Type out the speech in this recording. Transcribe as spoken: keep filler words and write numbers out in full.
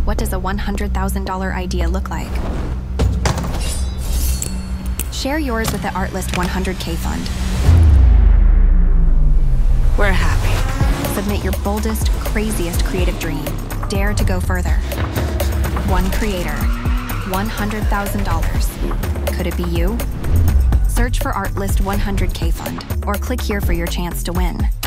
What does a one hundred thousand dollar idea look like? Share yours with the Artlist one hundred K Fund. We're happy. Submit your boldest, craziest creative dream. Dare to go further. One creator, one hundred thousand dollars. Could it be you? Search for Artlist one hundred K Fund or click here for your chance to win.